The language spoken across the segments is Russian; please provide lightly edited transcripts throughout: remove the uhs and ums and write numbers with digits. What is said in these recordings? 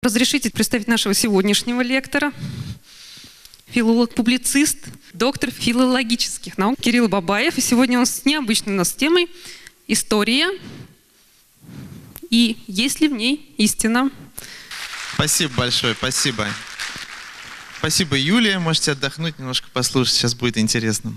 Разрешите представить нашего сегодняшнего лектора, филолог-публицист, доктор филологических наук Кирилл Бабаев. И сегодня он с необычной у нас темой «История и есть ли в ней истина?». Спасибо большое, спасибо. Спасибо, Юлия. Можете отдохнуть, немножко послушать, сейчас будет интересно.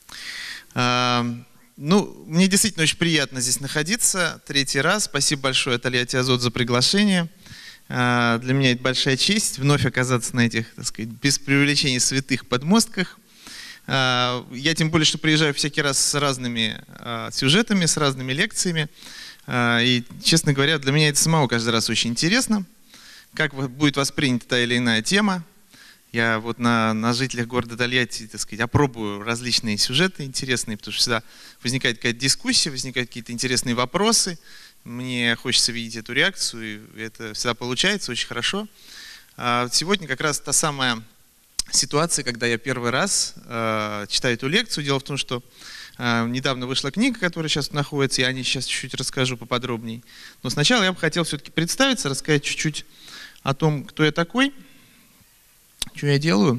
Мне действительно очень приятно здесь находиться, третий раз. Спасибо большое Тольятти Азот за приглашение. Для меня это большая честь вновь оказаться на этих, так сказать, без преувеличений святых подмостках. Я тем более, что приезжаю всякий раз с разными сюжетами, с разными лекциями. И, честно говоря, для меня это самого каждый раз очень интересно, как будет воспринята та или иная тема. Я вот на жителях города Тольятти, так сказать, опробую различные сюжеты интересные, потому что всегда возникает какая-то дискуссия, возникают какие-то интересные вопросы. Мне хочется видеть эту реакцию, и это всегда получается очень хорошо. Сегодня как раз та самая ситуация, когда я первый раз читаю эту лекцию. Дело в том, что недавно вышла книга, которая сейчас находится, я о ней сейчас чуть-чуть расскажу поподробнее. Но сначала я бы хотел все-таки представиться, рассказать чуть-чуть о том, кто я такой, что я делаю.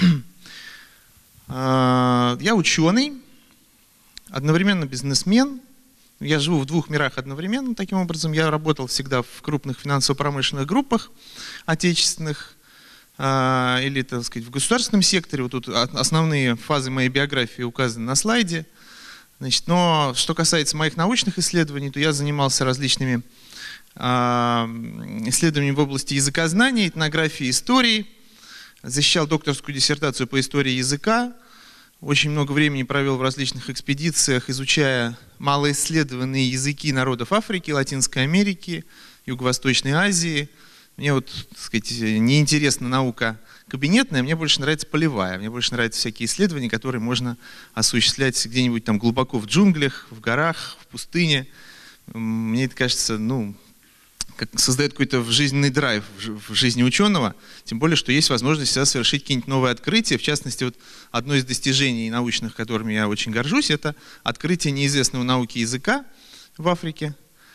Я ученый, одновременно бизнесмен. Я живу в двух мирах одновременно. Таким образом, я работал всегда в крупных финансово-промышленных группах отечественных или, так сказать, в государственном секторе. Вот тут основные фазы моей биографии указаны на слайде. Значит, но что касается моих научных исследований, то я занимался различными исследованиями в области языкознания, этнографии, истории. Защищал докторскую диссертацию по истории языка. Очень много времени провел в различных экспедициях, изучая малоисследованные языки народов Африки, Латинской Америки, Юго-Восточной Азии. Мне вот, так сказать, не интересна наука кабинетная, мне больше нравится полевая. Мне больше нравятся всякие исследования, которые можно осуществлять где-нибудь там глубоко в джунглях, в горах, в пустыне. Мне это кажется, как создает какой-то жизненный драйв в жизни ученого, тем более, что есть возможность всегда совершить какие-нибудь новые открытия. В частности, вот одно из достижений научных, которыми я очень горжусь, это открытие неизвестного науке языка в Африке.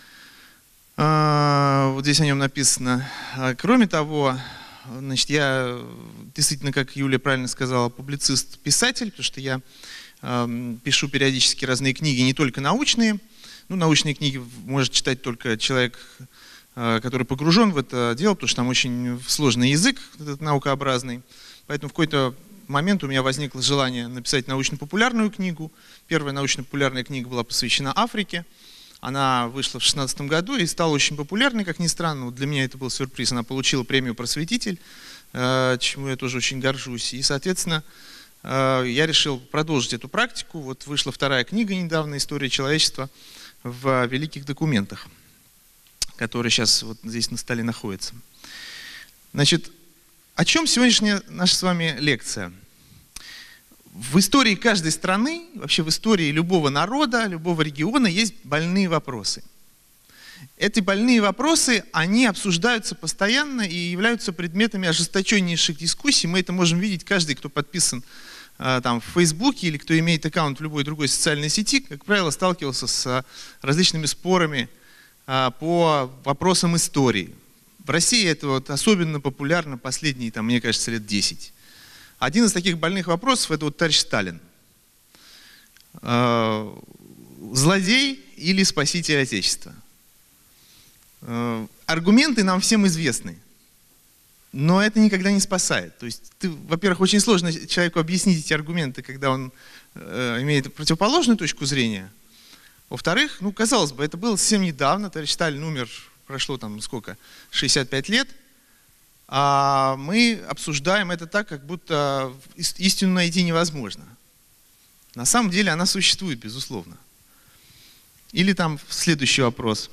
Вот здесь о нем написано. Кроме того, значит, я действительно, как Юлия правильно сказала, публицист-писатель, потому что я пишу периодически разные книги, не только научные. Научные книги может читать только человек, который погружен в это дело, потому что там очень сложный язык, этот наукообразный. Поэтому в какой-то момент у меня возникло желание написать научно-популярную книгу. Первая научно-популярная книга была посвящена Африке. Она вышла в 2016 году и стала очень популярной, как ни странно. Вот для меня это был сюрприз. Она получила премию «Просветитель», чему я тоже очень горжусь. И, соответственно, я решил продолжить эту практику. Вот вышла вторая книга недавно «История человечества в великих документах», который сейчас вот здесь на столе находится. Значит, о чем сегодняшняя наша с вами лекция? В истории каждой страны, вообще в истории любого народа, любого региона есть больные вопросы. Эти больные вопросы, они обсуждаются постоянно и являются предметами ожесточеннейших дискуссий. Мы это можем видеть, каждый, кто подписан там, в Фейсбуке или кто имеет аккаунт в любой другой социальной сети, как правило, сталкивался с различными спорами по вопросам истории. В России это вот особенно популярно последние, мне кажется, лет 10. Один из таких больных вопросов – это вот товарищ Сталин. Злодей или спаситель Отечества? Аргументы нам всем известны, но это никогда не спасает. То есть, во-первых, очень сложно человеку объяснить эти аргументы, когда он имеет противоположную точку зрения. Во-вторых, казалось бы, это было совсем недавно, товарищ Сталин умер, прошло 65 лет, а мы обсуждаем это так, как будто истину найти невозможно. На самом деле она существует, безусловно. Или следующий вопрос,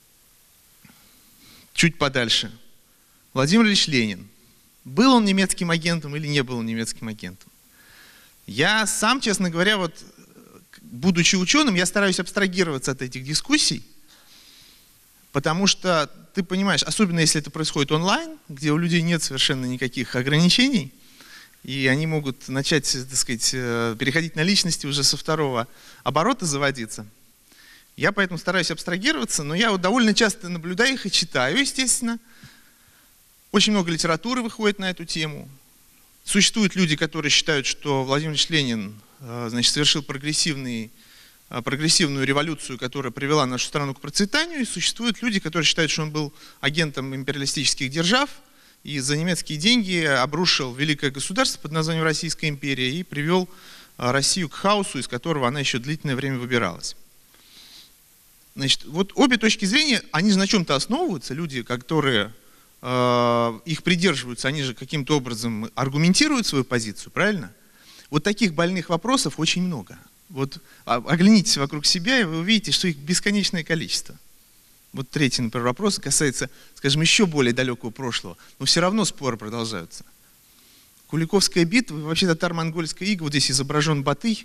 чуть подальше. Владимир Ильич Ленин. Был он немецким агентом или не был он немецким агентом? Я сам, честно говоря, будучи ученым, я стараюсь абстрагироваться от этих дискуссий, потому что, ты понимаешь, особенно если это происходит онлайн, где у людей нет совершенно никаких ограничений, и они могут начать, так сказать, переходить на личности уже со второго оборота заводиться. Я поэтому стараюсь абстрагироваться, но я довольно часто наблюдаю их и читаю, естественно. Очень много литературы выходит на эту тему. Существуют люди, которые считают, что Владимир Ильич Ленин, значит, совершил прогрессивную революцию, которая привела нашу страну к процветанию. И существуют люди, которые считают, что он был агентом империалистических держав и за немецкие деньги обрушил великое государство под названием Российская империя и привел Россию к хаосу, из которого она еще длительное время выбиралась. Значит, вот обе точки зрения, они же на чем-то основываются. Люди, которые их придерживаются, они же каким-то образом аргументируют свою позицию, правильно? Вот таких больных вопросов очень много. Вот оглянитесь вокруг себя, и вы увидите, что их бесконечное количество. Вот третий, например, вопрос касается, скажем, еще более далекого прошлого, но все равно споры продолжаются. Куликовская битва, вообще татаро-монгольская ига, вот здесь изображен Батый.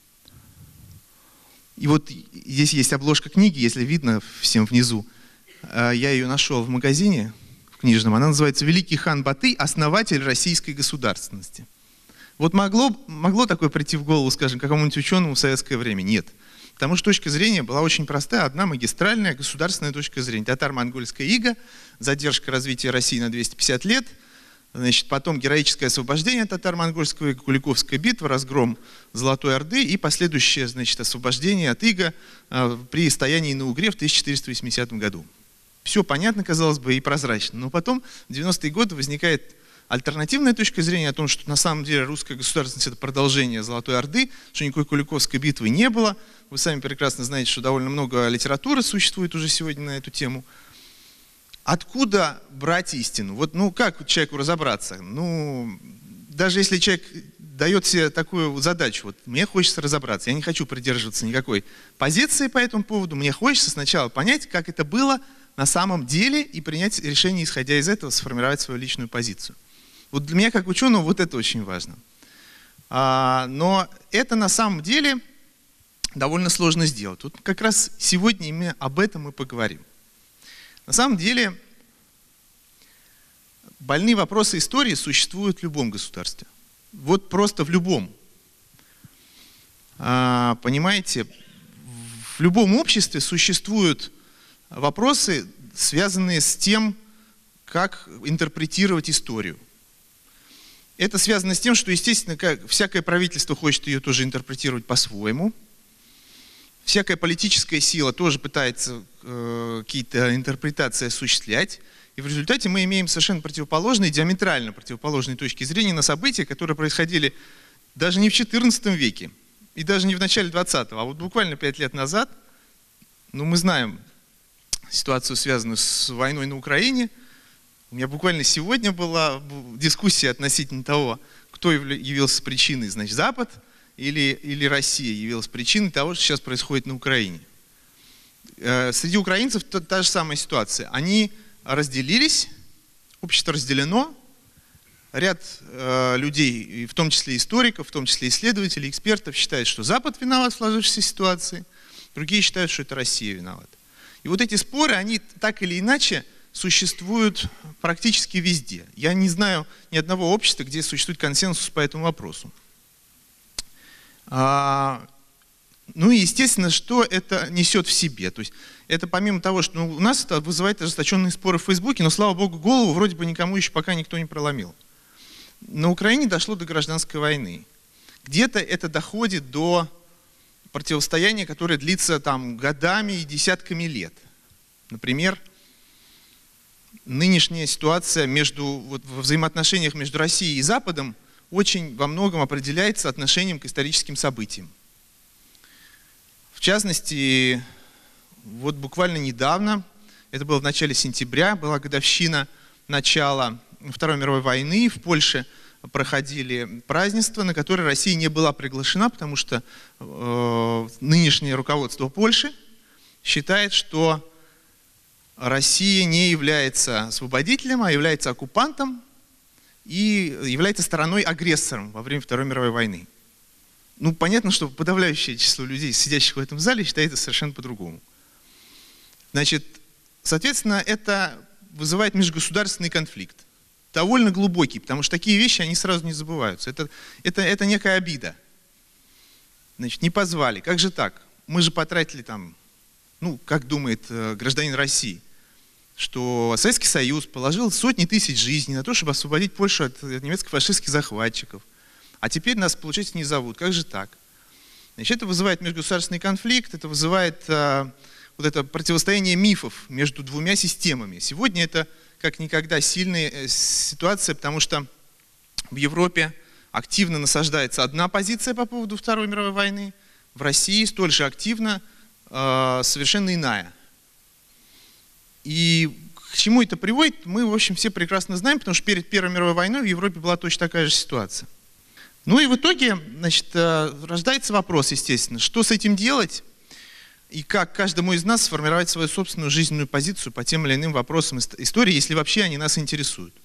И вот здесь есть обложка книги, если видно всем внизу. Я ее нашел в магазине в книжном. Она называется «Великий хан Батый, основатель российской государственности». Вот могло такое прийти в голову, скажем, какому-нибудь ученому в советское время? Нет. Потому что точка зрения была очень простая, одна магистральная государственная точка зрения. Татаро-монгольская ига, задержка развития России на 250 лет, значит, потом героическое освобождение татаро-монгольского ига, Куликовская битва, разгром Золотой Орды и последующее, значит, освобождение от ига при стоянии на Угре в 1480 году. Все понятно, казалось бы, и прозрачно. Но потом в 90-е годы возникает альтернативная точка зрения о том, что на самом деле русская государственность – это продолжение Золотой Орды, что никакой Куликовской битвы не было. Вы сами прекрасно знаете, что довольно много литературы существует уже сегодня на эту тему. Откуда брать истину? Вот, ну, как человеку разобраться? Ну, даже если человек дает себе такую задачу, вот, мне хочется разобраться, я не хочу придерживаться никакой позиции по этому поводу, мне хочется сначала понять, как это было на самом деле, и принять решение, исходя из этого, сформировать свою личную позицию. Вот для меня, как ученого, вот это очень важно. Но это на самом деле довольно сложно сделать. Вот как раз сегодня именно об этом мы поговорим. На самом деле, больные вопросы истории существуют в любом государстве. Вот просто в любом. Понимаете, в любом обществе существуют вопросы, связанные с тем, как интерпретировать историю. Это связано с тем, что, естественно, всякое правительство хочет ее тоже интерпретировать по-своему. Всякая политическая сила тоже пытается какие-то интерпретации осуществлять. И в результате мы имеем совершенно противоположные, диаметрально противоположные точки зрения на события, которые происходили даже не в XIV веке, и даже не в начале XX, а вот буквально 5 лет назад. Ну, мы знаем ситуацию, связанную с войной на Украине. У меня буквально сегодня была дискуссия относительно того, кто явился причиной, значит, Запад или Россия явилась причиной того, что сейчас происходит на Украине. Среди украинцев та же самая ситуация. Они разделились, общество разделено, ряд людей, в том числе историков, в том числе исследователей, экспертов, считают, что Запад виноват в сложившейся ситуации, другие считают, что это Россия виновата. И вот эти споры, они так или иначе существуют практически везде. Я не знаю ни одного общества, где существует консенсус по этому вопросу. Ну и естественно, что это несет в себе. То есть это помимо того, что у нас это вызывает ожесточенные споры в Фейсбуке, но, слава богу, голову вроде бы никому еще пока никто не проломил. На Украине дошло до гражданской войны. Где-то это доходит до противостояния, которое длится там годами и десятками лет. Например, нынешняя ситуация во взаимоотношениях между Россией и Западом очень во многом определяется отношением к историческим событиям. В частности, вот буквально недавно, это было в начале сентября, была годовщина начала Второй мировой войны. В Польше проходили празднества, на которые Россия не была приглашена, потому что нынешнее руководство Польши считает, что Россия не является освободителем, а является оккупантом и является стороной-агрессором во время Второй мировой войны. Ну, понятно, что подавляющее число людей, сидящих в этом зале, считает это совершенно по-другому. Значит, соответственно, это вызывает межгосударственный конфликт. Довольно глубокий, потому что такие вещи, они сразу не забываются. Это некая обида. Значит, не позвали. Как же так? Мы же потратили там, ну, как думает гражданин России, что Советский Союз положил сотни тысяч жизней на то, чтобы освободить Польшу от немецко-фашистских захватчиков. А теперь нас, получается, не зовут. Как же так? Значит, это вызывает межгосударственный конфликт, это вызывает вот это противостояние мифов между двумя системами. Сегодня это как никогда сильная ситуация, потому что в Европе активно насаждается одна позиция по поводу Второй мировой войны, в России столь же активно совершенно иная. И к чему это приводит, мы, в общем, все прекрасно знаем, потому что перед Первой мировой войной в Европе была точно такая же ситуация. Ну и в итоге, значит, рождается вопрос, естественно, что с этим делать и как каждому из нас сформировать свою собственную жизненную позицию по тем или иным вопросам истории, если вообще они нас интересуют.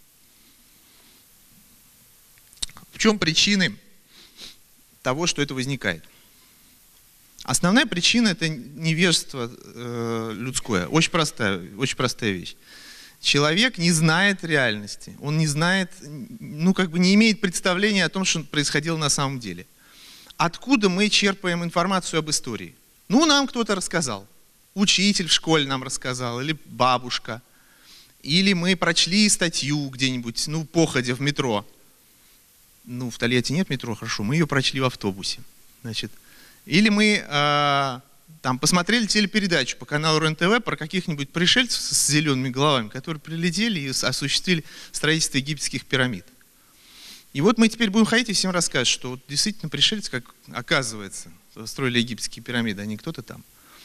В чем причины того, что это возникает? Основная причина – это невежество людское. Очень простая вещь. Человек не знает реальности. Он не знает, ну как бы не имеет представления о том, что происходило на самом деле. Откуда мы черпаем информацию об истории? Ну, нам кто-то рассказал. Учитель в школе нам рассказал, или бабушка. Или мы прочли статью где-нибудь, ну, походя в метро. Ну, в Тольятти нет метро, хорошо, мы ее прочли в автобусе. Значит, или мы там посмотрели телепередачу по каналу РЕН-ТВ про каких-нибудь пришельцев с зелеными головами, которые прилетели и осуществили строительство египетских пирамид. И вот мы теперь будем ходить и всем рассказывать, что вот действительно пришельцы, как оказывается, строили египетские пирамиды, а не кто-то там.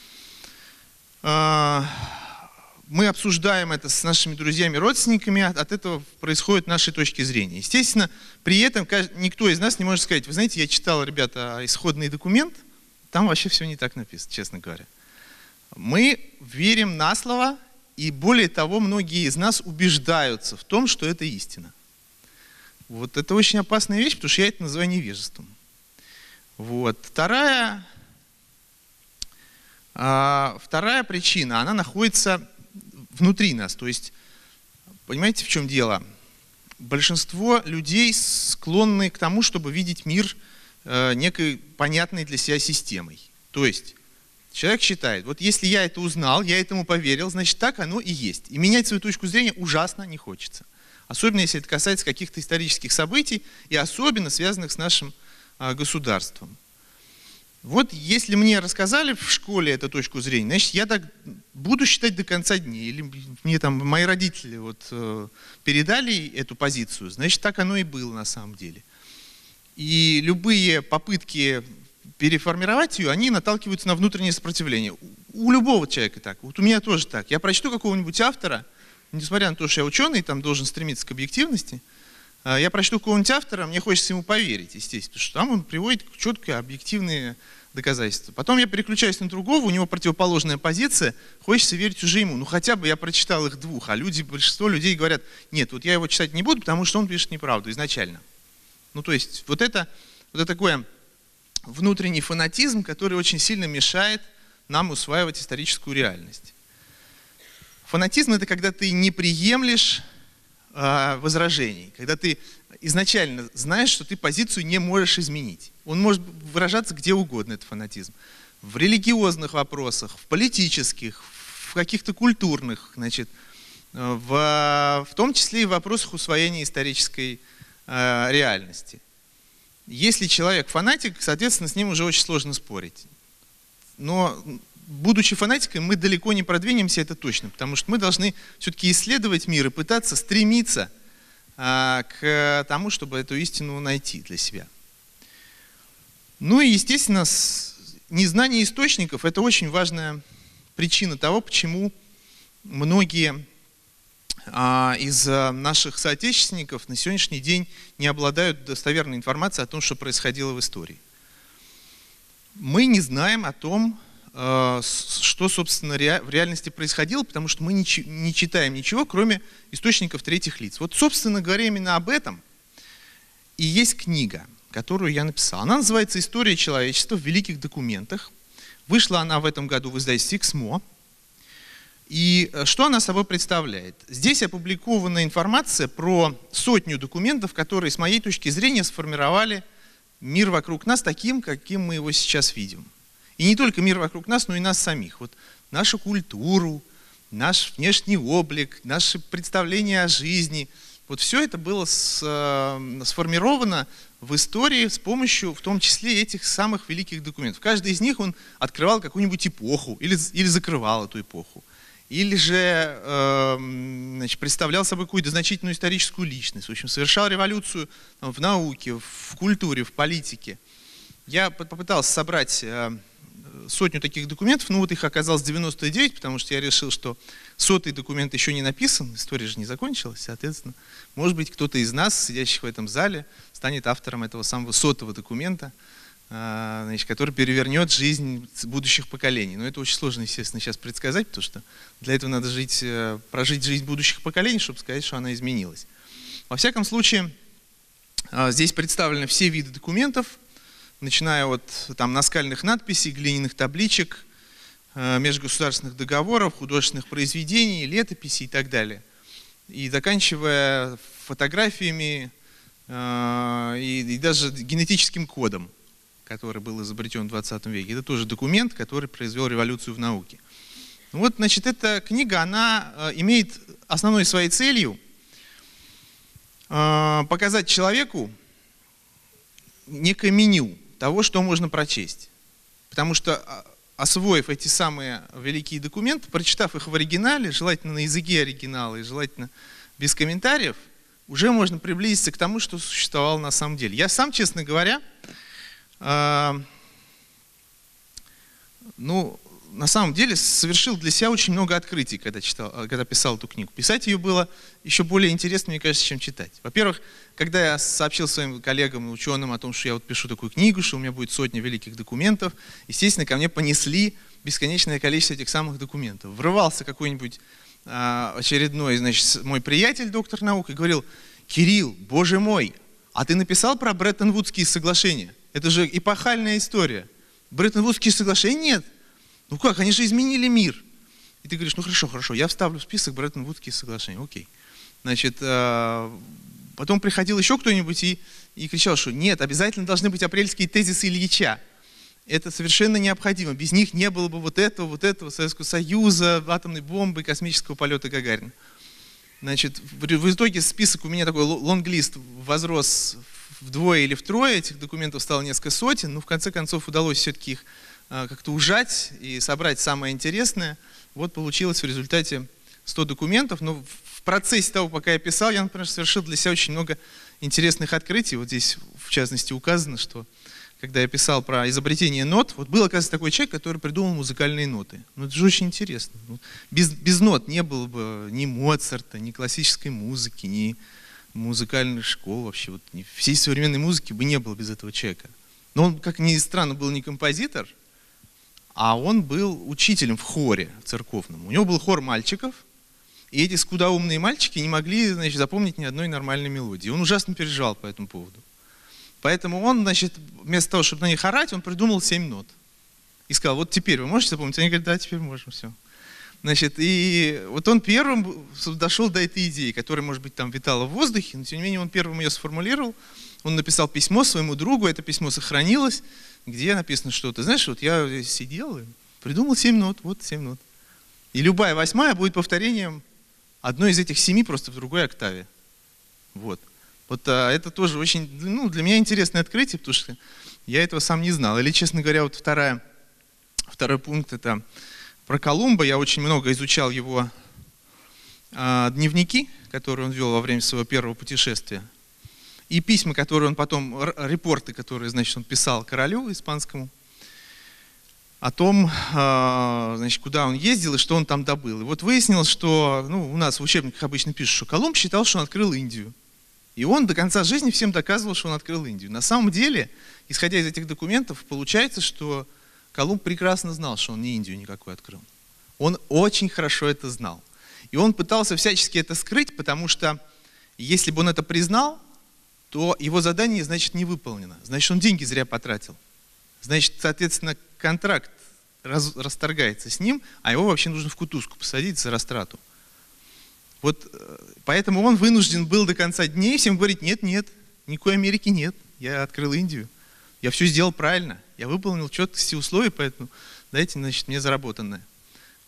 Мы обсуждаем это с нашими друзьями, родственниками, от этого происходят наши точки зрения. Естественно, при этом никто из нас не может сказать, вы знаете, я читал, ребята, исходный документ, там вообще все не так написано, честно говоря. Мы верим на слово, и более того, многие из нас убеждаются в том, что это истина. Вот это очень опасная вещь, потому что я это называю невежеством. Вот. Вторая причина, она находится внутри нас. То есть, понимаете, в чем дело? Большинство людей склонны к тому, чтобы видеть мир некой понятной для себя системой. То есть, человек считает, вот если я это узнал, я этому поверил, значит так оно и есть. И менять свою точку зрения ужасно не хочется. Особенно если это касается каких-то исторических событий, и особенно связанных с нашим государством. Вот если мне рассказали в школе эту точку зрения, значит, я так буду считать до конца дней. Или мне там мои родители вот, передали эту позицию, значит, так оно и было на самом деле. И любые попытки переформировать ее, они наталкиваются на внутреннее сопротивление. У любого человека так. Вот у меня тоже так. Я прочту какого-нибудь автора, несмотря на то, что я ученый, там должен стремиться к объективности, я прочту какого-нибудь автора, мне хочется ему поверить, естественно, что там он приводит четко объективные доказательства. Потом я переключаюсь на другого, у него противоположная позиция, хочется верить уже ему. Ну хотя бы я прочитал их двух, а большинство людей говорят, нет, вот я его читать не буду, потому что он пишет неправду изначально. Ну то есть вот это такой внутренний фанатизм, который очень сильно мешает нам усваивать историческую реальность. Фанатизм – это когда ты не приемлешь возражений, когда ты изначально знаешь, что ты позицию не можешь изменить. Он может выражаться где угодно, этот фанатизм. В религиозных вопросах, в политических, в каких-то культурных, значит, в том числе и в вопросах усвоения исторической реальности. Если человек фанатик, соответственно, с ним уже очень сложно спорить. Но будучи фанатиками, мы далеко не продвинемся, это точно, потому что мы должны все-таки исследовать мир и пытаться стремиться к тому, чтобы эту истину найти для себя. Ну и, естественно, незнание источников – это очень важная причина того, почему многие из наших соотечественников на сегодняшний день не обладают достоверной информацией о том, что происходило в истории. Мы не знаем о том, что, собственно, в реальности происходило, потому что мы не читаем ничего, кроме источников третьих лиц. Вот, собственно говоря, именно об этом и есть книга, которую я написал. Она называется «История человечества в великих документах». Вышла она в этом году в издательстве «Эксмо». И что она собой представляет? Здесь опубликована информация про 100 документов, которые, с моей точки зрения, сформировали мир вокруг нас таким, каким мы его сейчас видим. И не только мир вокруг нас, но и нас самих. Вот нашу культуру, наш внешний облик, наши представления о жизни. Вот все это было сформировано в истории с помощью, в том числе, этих самых великих документов. Каждый из них он открывал какую-нибудь эпоху или закрывал эту эпоху. Или же значит, представлял собой какую-то значительную историческую личность. В общем, совершал революцию в науке, в культуре, в политике. Я попытался собрать сотню таких документов, но вот их оказалось 99, потому что я решил, что 100-й документ еще не написан, история же не закончилась, соответственно, может быть, кто-то из нас, сидящих в этом зале, станет автором этого самого 100-го документа, значит, который перевернет жизнь будущих поколений. Но это очень сложно, естественно, сейчас предсказать, потому что для этого надо прожить жизнь будущих поколений, чтобы сказать, что она изменилась. Во всяком случае, здесь представлены все виды документов, начиная от наскальных надписей, глиняных табличек, межгосударственных договоров, художественных произведений, летописей и так далее. И заканчивая фотографиями и даже генетическим кодом, который был изобретен в 20 веке. Это тоже документ, который произвел революцию в науке. Вот, значит, эта книга, она имеет основной своей целью показать человеку некое меню того, что можно прочесть. Потому что, освоив эти самые великие документы, прочитав их в оригинале, желательно на языке оригинала и желательно без комментариев, уже можно приблизиться к тому, что существовало на самом деле. Я сам, честно говоря, на самом деле совершил для себя очень много открытий, когда писал эту книгу. Писать ее было еще более интересно, мне кажется, чем читать. Во-первых, когда я сообщил своим коллегам и ученым о том, что я вот пишу такую книгу, что у меня будет 100 великих документов, естественно, ко мне понесли бесконечное количество этих самых документов. Врывался какой-нибудь очередной, значит, мой приятель, доктор наук, и говорил: «Кирилл, боже мой, а ты написал про Бреттон-Вудские соглашения? Это же эпохальная история. Бреттон-Вудские соглашения нет. Ну как, они же изменили мир». И ты говоришь: ну хорошо, я вставлю в список Бреттон-Вудские соглашения, окей. Значит, потом приходил еще кто-нибудь и кричал, что нет, обязательно должны быть апрельские тезисы Ильича. Это совершенно необходимо. Без них не было бы вот этого Советского Союза, атомной бомбы, космического полета Гагарина. Значит, в итоге список у меня такой лонглист возрос вдвое или втрое, этих документов стало несколько сотен, но в конце концов удалось все-таки их как-то ужать и собрать самое интересное. Вот получилось в результате 100 документов, но в процессе того, пока я писал, я, например, совершил для себя очень много интересных открытий. Вот здесь, в частности, указано, что когда я писал про изобретение нот, вот был, оказывается, такой человек, который придумал музыкальные ноты. Ну, это же очень интересно. Без нот не было бы ни Моцарта, ни классической музыки, ни музыкальных школ вообще. Вот, всей современной музыки бы не было без этого человека. Но он, как ни странно, был не композитор, а он был учителем в хоре церковном. У него был хор мальчиков, и эти скудоумные мальчики не могли, значит, запомнить ни одной нормальной мелодии. Он ужасно переживал по этому поводу. Поэтому он, значит, вместо того, чтобы на них орать, он придумал 7 нот. И сказал: вот теперь вы можете запомнить? Они говорят: да, теперь можем, все. Значит, и вот он первым дошел до этой идеи, которая, может быть, там витала в воздухе, но тем не менее он первым ее сформулировал. Он написал письмо своему другу, это письмо сохранилось, где написано что-то. Знаешь, вот я сидел и придумал 7 нот, вот 7 нот. И любая 8-я будет повторением одной из этих 7 просто в другой октаве. Вот. Вот это тоже очень, для меня интересное открытие, потому что я этого сам не знал. Или, честно говоря, вот второй пункт — это про Колумба. Я очень много изучал его дневники, которые он вел во время своего первого путешествия. И письма, которые он потом, репорты, которые, значит, он писал королю испанскому, о том, значит, куда он ездил и что он там добыл. И вот выяснилось, что, у нас в учебниках обычно пишут, что Колумб считал, что он открыл Индию. И он до конца жизни всем доказывал, что он открыл Индию. На самом деле, исходя из этих документов, получается, что Колумб прекрасно знал, что он не Индию никакой открыл. Он очень хорошо это знал. И он пытался всячески это скрыть, потому что если бы он это признал, то его задание, значит, не выполнено. Значит, он деньги зря потратил. Значит, соответственно, контракт расторгается с ним, а его вообще нужно в кутузку посадить за растрату. Вот поэтому он вынужден был до конца дней всем говорить: нет, никакой Америки нет, я открыл Индию, я все сделал правильно, я выполнил четкие условия, поэтому дайте, значит, мне заработанное.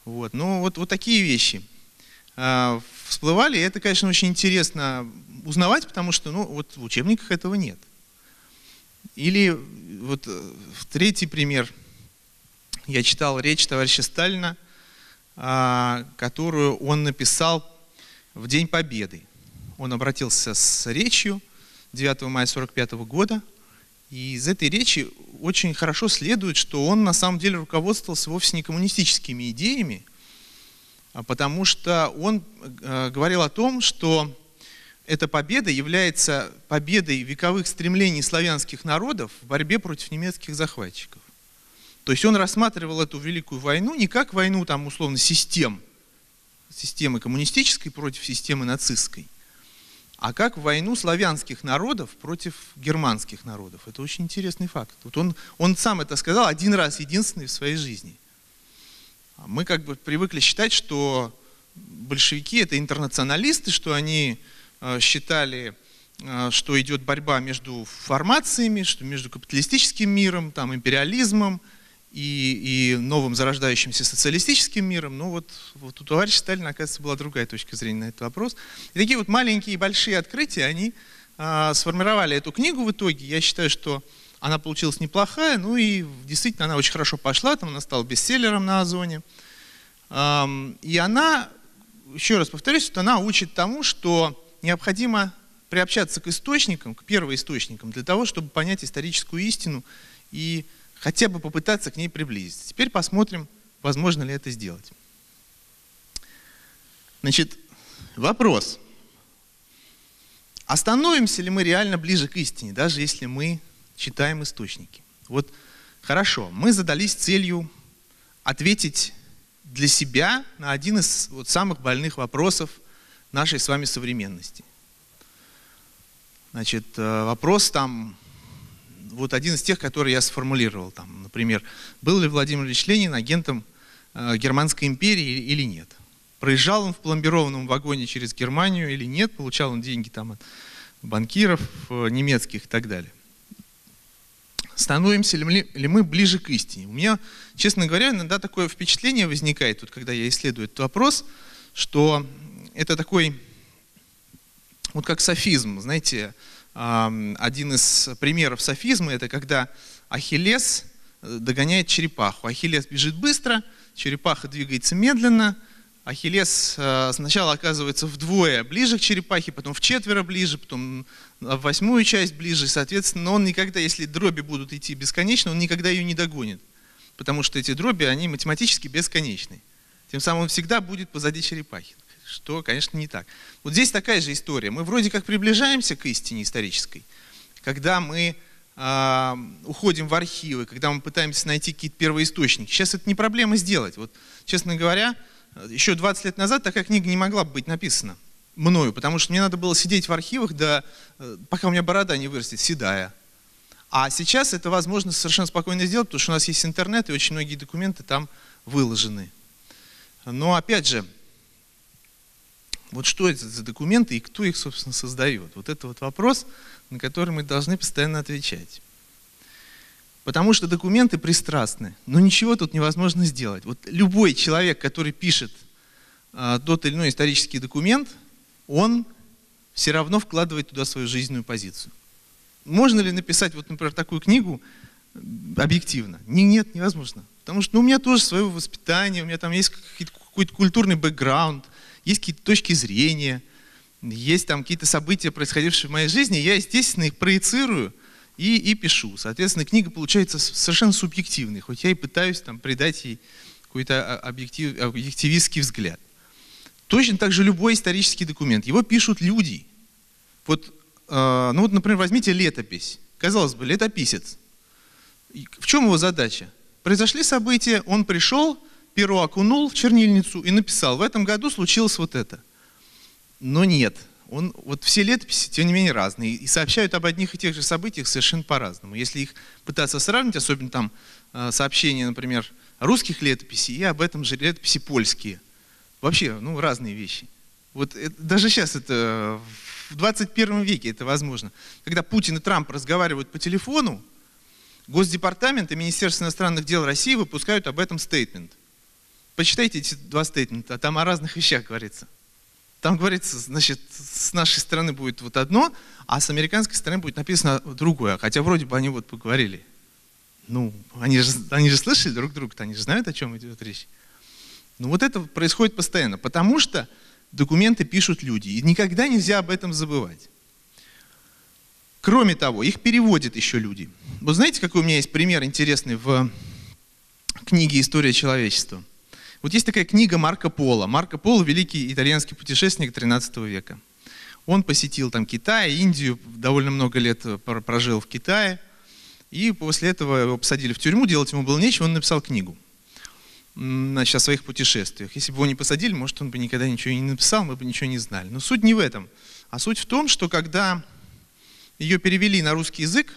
Вот. Ну, вот такие вещи всплывали, и это, конечно, очень интересно узнавать, потому что ну, вот в учебниках этого нет. Или вот третий пример. Я читал речь товарища Сталина, которую он написал в День Победы. Он обратился с речью 9 мая 1945 года, и из этой речи очень хорошо следует, что он на самом деле руководствовался вовсе не коммунистическими идеями, потому что он говорил о том, что эта победа является победой вековых стремлений славянских народов в борьбе против немецких захватчиков. То есть он рассматривал эту Великую войну не как войну, там, условно, системы коммунистической против системы нацистской, а как войну славянских народов против германских народов. Это очень интересный факт. Вот он сам это сказал один раз, единственный в своей жизни. Мы как бы привыкли считать, что большевики это интернационалисты, что они считали, что идет борьба между формациями, что между капиталистическим миром, там, империализмом и новым зарождающимся социалистическим миром. Но вот у товарища Сталина, оказывается, была другая точка зрения на этот вопрос. И такие вот маленькие и большие открытия, они сформировали эту книгу в итоге. Я считаю, что она получилась неплохая, ну и действительно она очень хорошо пошла, там она стала бестселлером на Озоне. И она, еще раз повторюсь, что она учит тому, что необходимо приобщаться к источникам, к первоисточникам, для того, чтобы понять историческую истину и хотя бы попытаться к ней приблизиться. Теперь посмотрим, возможно ли это сделать. Значит, вопрос. А становимся ли мы реально ближе к истине, даже если мы читаем источники? Вот хорошо, мы задались целью ответить для себя на один из вот самых больных вопросов нашей с вами современности. Значит, вопрос там, вот один из тех, которые я сформулировал, там, например, был ли Владимир Ильич Ленин агентом Германской империи или нет? Проезжал он в пломбированном вагоне через Германию или нет? Получал он деньги там от банкиров немецких и так далее. Становимся ли мы ближе к истине? У меня, честно говоря, иногда такое впечатление возникает, вот, когда я исследую этот вопрос, что это такой, вот как софизм, знаете, один из примеров софизма, это когда Ахиллес догоняет черепаху. Ахиллес бежит быстро, черепаха двигается медленно. Ахиллес сначала оказывается вдвое ближе к черепахе, потом вчетверо ближе, потом в 8-ю часть ближе. Соответственно, он никогда, если дроби будут идти бесконечно, он никогда ее не догонит. Потому что эти дроби, они математически бесконечны. Тем самым он всегда будет позади черепахи. Что, конечно, не так. Вот здесь такая же история. Мы вроде как приближаемся к истине исторической, когда мы уходим в архивы, когда мы пытаемся найти какие-то первоисточники. Сейчас это не проблема сделать. Вот, честно говоря, еще 20 лет назад такая книга не могла бы быть написана мною, потому что мне надо было сидеть в архивах, пока у меня борода не вырастет, седая. А сейчас это возможно совершенно спокойно сделать, потому что у нас есть интернет, и очень многие документы там выложены. Но опять же, вот что это за документы и кто их, собственно, создает? Вот это вот вопрос, на который мы должны постоянно отвечать. Потому что документы пристрастны, но ничего тут невозможно сделать. Вот любой человек, который пишет тот или иной исторический документ, он все равно вкладывает туда свою жизненную позицию. Можно ли написать, вот, например, такую книгу объективно? Нет, невозможно. Потому что у меня тоже свое воспитание, у меня там есть какой-то культурный бэкграунд, есть какие-то точки зрения, есть там какие-то события, происходившие в моей жизни, я, естественно, их проецирую и пишу. Соответственно, книга получается совершенно субъективной, хоть я и пытаюсь там придать ей какой-то объективистский взгляд. Точно так же любой исторический документ, его пишут люди. Вот, ну вот, например, возьмите летопись. Казалось бы, летописец. В чем его задача? Произошли события, он пришел, перо окунул в чернильницу и написал: в этом году случилось вот это. Но нет. Вот все летописи, тем не менее, разные. И сообщают об одних и тех же событиях совершенно по-разному. Если их пытаться сравнить, особенно там сообщения, например, русских летописей и об этом же летописи польские. Вообще, ну, разные вещи. Вот даже сейчас это, в 21 веке это возможно. Когда Путин и Трамп разговаривают по телефону, Госдепартамент и Министерство иностранных дел России выпускают об этом стейтмент. почитайте эти два стейтмента, там о разных вещах говорится. Там говорится, значит, с нашей стороны будет вот одно, а с американской стороны будет написано другое. Хотя вроде бы они вот поговорили. Ну, они же слышали друг друга, они же знают, о чем идет речь. Ну вот это происходит постоянно, потому что документы пишут люди, и никогда нельзя об этом забывать. Кроме того, их переводят еще люди. Вот знаете, какой у меня есть пример интересный в книге «История человечества»? Вот есть такая книга Марко Поло. Марко Поло – великий итальянский путешественник XIII века. Он посетил там Китай, Индию, довольно много лет прожил в Китае. И после этого его посадили в тюрьму, делать ему было нечего, он написал книгу, значит, о своих путешествиях. Если бы его не посадили, может, он бы никогда ничего не написал, мы бы ничего не знали. Но суть не в этом. А суть в том, что когда ее перевели на русский язык,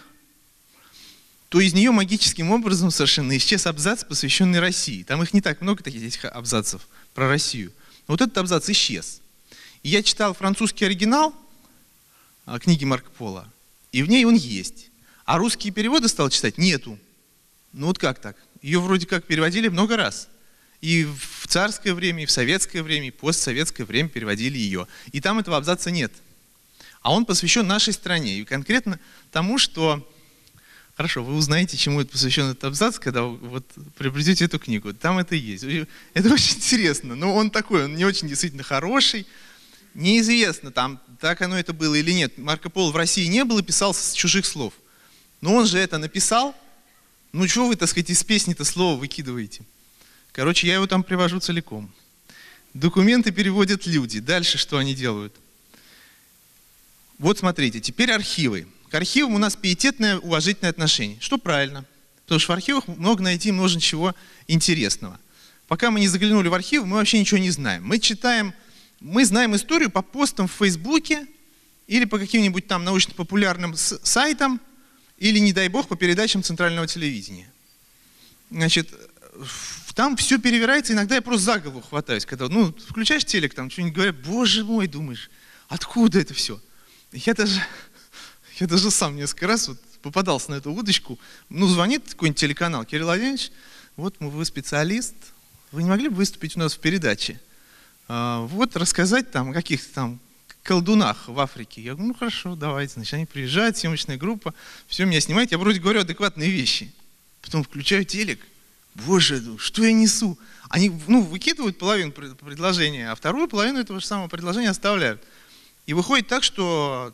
то из нее магическим образом совершенно исчез абзац, посвященный России. Там их не так много, таких этих абзацев про Россию. Но вот этот абзац исчез. И я читал французский оригинал книги Марко Поло, и в ней он есть. А русские переводы стал читать? Нету. Ну вот как так? Ее вроде как переводили много раз. И в царское время, и в советское время, и в постсоветское время переводили ее. И там этого абзаца нет. А он посвящен нашей стране. И конкретно тому, что... Хорошо, вы узнаете, чему это посвящен этот абзац, когда вот приобретете эту книгу. Там это есть. Это очень интересно. Но он такой, он не очень действительно хороший. Неизвестно, там так оно это было или нет. Марко Поло в России не было, писал с чужих слов. Но он же это написал. Ну чего вы, так сказать, из песни-то слово выкидываете? Короче, я его там привожу целиком. Документы переводят люди. Дальше что они делают? Вот смотрите, теперь архивы. К архивам у нас пиететное, уважительное отношение. Что правильно. Потому что в архивах много найти можно чего интересного. Пока мы не заглянули в архивы, мы вообще ничего не знаем. Мы знаем историю по постам в Фейсбуке или по каким-нибудь там научно-популярным сайтам, или, не дай бог, по передачам центрального телевидения. Значит, там все перевирается, иногда я просто за голову хватаюсь, когда, включаешь телек, там что-нибудь говорят, боже мой, думаешь, откуда это все? Я даже сам несколько раз вот попадался на эту удочку. Звонит какой-нибудь телеканал: Кирилл Владимирович, вот вы специалист, вы не могли бы выступить у нас в передаче? Вот рассказать там о каких-то там колдунах в Африке. Я говорю, хорошо, давайте. Значит, они приезжают, съемочная группа, все меня снимает. Я вроде говорю адекватные вещи. Потом включаю телек. Боже, что я несу? Они выкидывают половину предложения, а вторую половину этого же самого предложения оставляют. И выходит так, что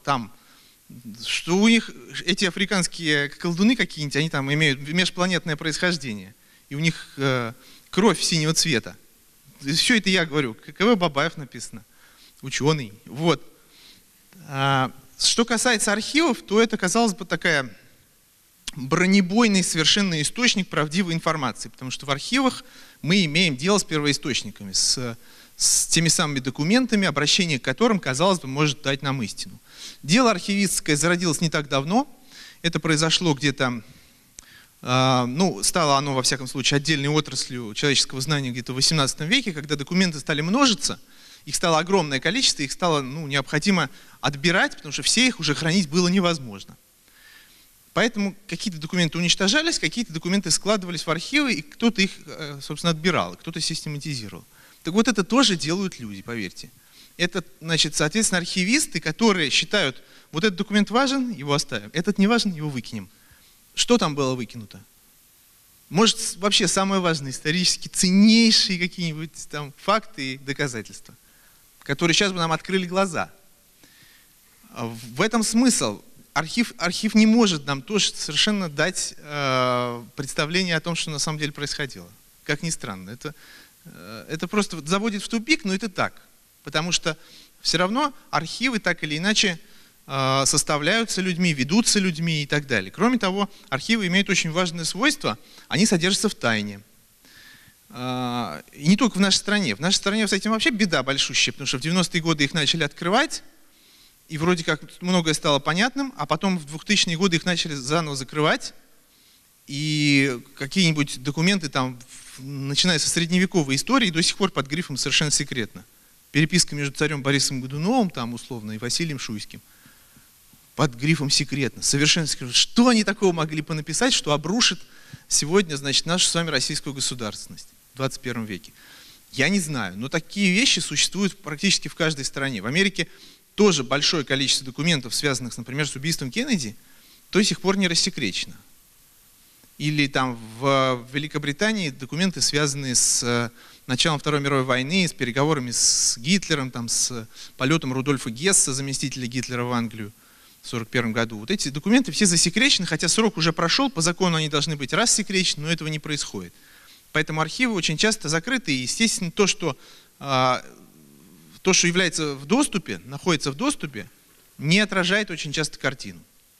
у них эти африканские колдуны какие-нибудь, они там имеют межпланетное происхождение. И у них кровь синего цвета. Все это я говорю. КВ Бабаев написано. Ученый. Вот. Что касается архивов, то это, казалось бы, такая бронебойный совершенно источник правдивой информации. Потому что в архивах мы имеем дело с первоисточниками, с теми самыми документами, обращение к которым, казалось бы, может дать нам истину. Дело архивистское зародилось не так давно. Это произошло где-то, стало оно, во всяком случае, отдельной отраслью человеческого знания где-то в XVIII веке, когда документы стали множиться, их стало огромное количество, их стало необходимо отбирать, потому что все их уже хранить было невозможно. Поэтому какие-то документы уничтожались, какие-то документы складывались в архивы, и кто-то их, собственно, отбирал, кто-то систематизировал. Так вот это тоже делают люди, поверьте. Это, значит, соответственно, архивисты, которые считают, вот этот документ важен, его оставим, этот не важен, его выкинем. Что там было выкинуто? Может, вообще самое важное, исторически ценнейшие какие-нибудь там факты и доказательства, которые сейчас бы нам открыли глаза. В этом смысл. Архив не может нам тоже совершенно дать представление о том, что на самом деле происходило. Как ни странно. Это просто заводит в тупик, но это так. Потому что все равно архивы так или иначе составляются людьми, ведутся людьми и так далее. Кроме того, архивы имеют очень важное свойство, они содержатся в тайне. И не только в нашей стране. В нашей стране с этим вообще беда большущая, потому что в 90-е годы их начали открывать, и вроде как многое стало понятным, а потом в 2000-е годы их начали заново закрывать, и какие-нибудь документы там, начиная со средневековой истории, до сих пор под грифом совершенно секретно. Переписка между царем Борисом Годуновым, там условно, и Василием Шуйским. Под грифом секретно. Совершенно секретно. Что они такого могли понаписать, что обрушит сегодня, значит, нашу с вами российскую государственность? в 21 веке? Я не знаю, но такие вещи существуют практически в каждой стране. В Америке тоже большое количество документов, связанных, например, с убийством Кеннеди, до сих пор не рассекречено. Или там в Великобритании документы, связанные с началом Второй мировой войны, с переговорами с Гитлером, там, с полетом Рудольфа Гесса, заместителя Гитлера в Англию в 1941 году. Вот эти документы все засекречены, хотя срок уже прошел, по закону они должны быть рассекречены, но этого не происходит. Поэтому архивы очень часто закрыты, и, естественно, то, что является в доступе, находится в доступе, не отражает очень часто картину.